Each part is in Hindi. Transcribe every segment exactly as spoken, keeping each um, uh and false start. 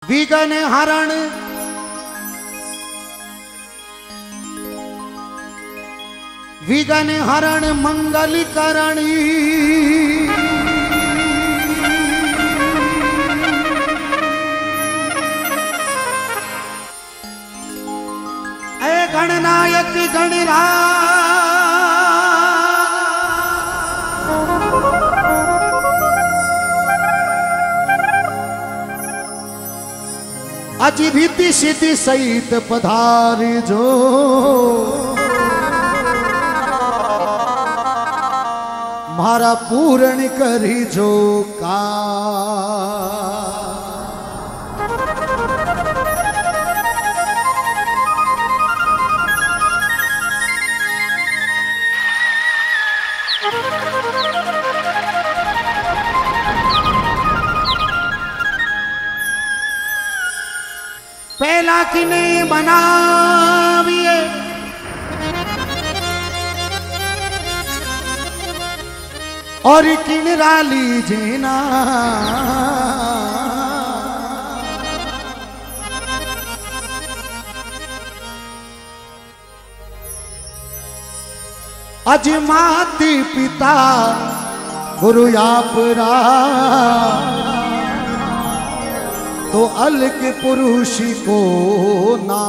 विघ्न हरण विघ्न हरण मंगल करणी ए गणनायक गणराज अजी रीति सिद्धि सहित पधार जो मारा पूर्ण करी जो का पहला किने बनाविए और किनरा लीजिए ना अज माती पिता गुरु आपरा तो अलग पुरुष को ना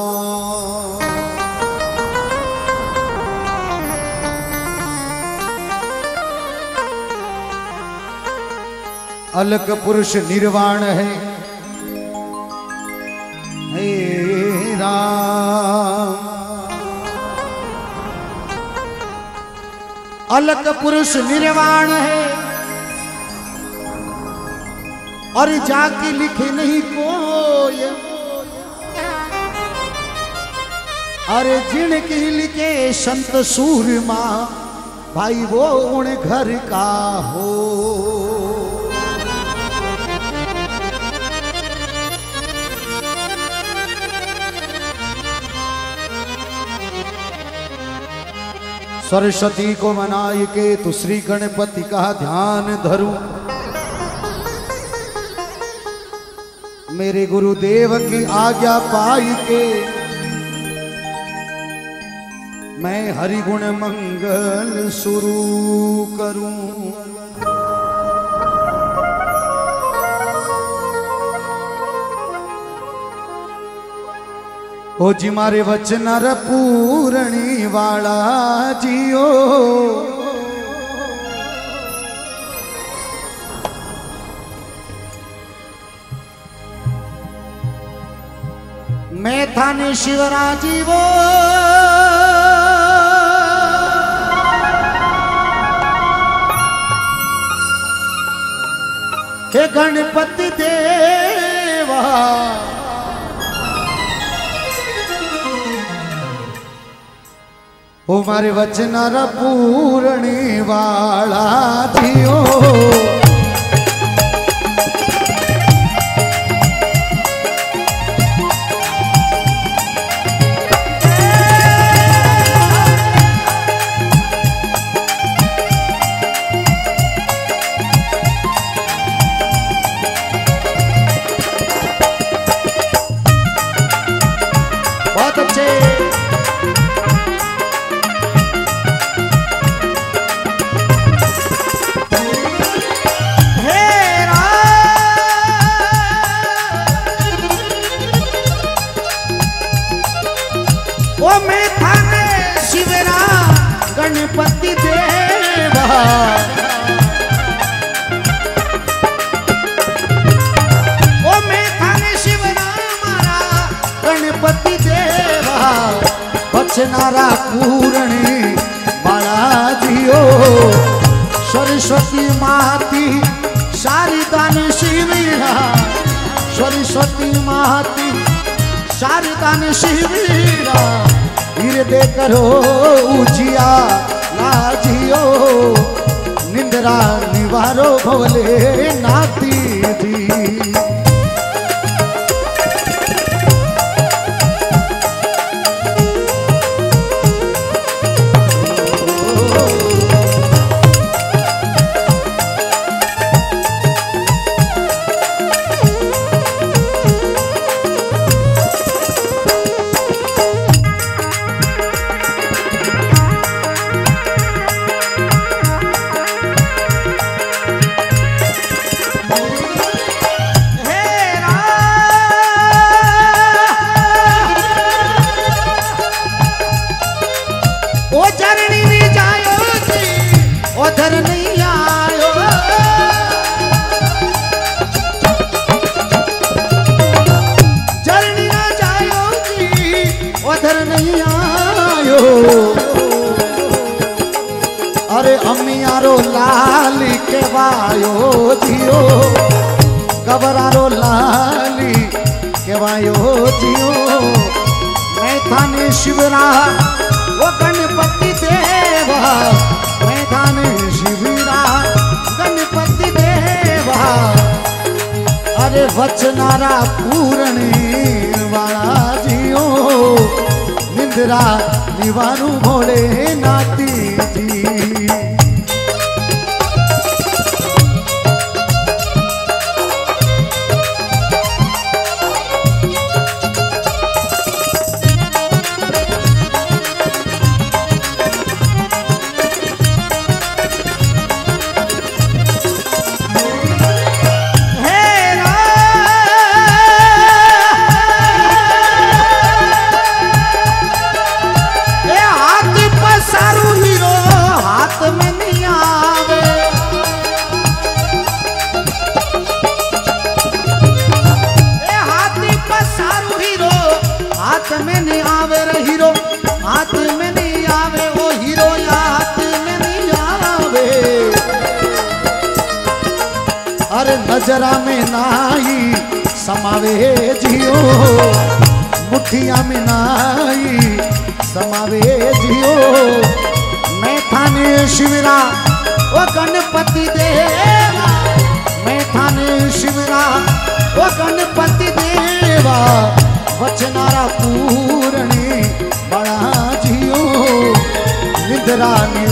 अलग पुरुष निर्वाण है हे राम अलग पुरुष निर्वाण है और जाके लिखे नहीं कोई अरे जिनके लिखे संत सूरमा भाई वो उन घर का हो सरस्वती को मनाए के तो श्री गणपति का ध्यान धरूं मेरे गुरुदेव की आज्ञा पाई के मैं हरिगुण मंगल शुरू करूं ओ जी मारे वचन र पूरणी वाला जियो मैं थाने शिवराजी वो हे गणपति देवा ओ मारे वचन र पूरणी वाला जियो बहुत अच्छे ओ मैं थाने शिवरा गणपति देवा ओ मैं थाने शिवरा मारा गणपति देवा बचनारा पूरणी बाला जियो सरस्वती माती शारदान शिविरा सरस्वती माती शारदान शिविरा हृदय करो उजिया लाजियो निंद्रा निवारो भवले नाती जी केवायो जियो गबरारो लाली केवायो जियो मैं थाने शिवरा वो गणपति देवा मैं थाने शिवरा गणपति देवा अरे वचनारा पूरणे वाला जियो निंद्रा निवारू भोले नाती जी नजरा में नाई समावे जियो मुठिया में नाई समावे जियो मैं थाने शिवरा वो गणपति देवा मैं थाने शिवरा वो गणपति देवा वचनारा पूरणे बड़ा जियो निद्रा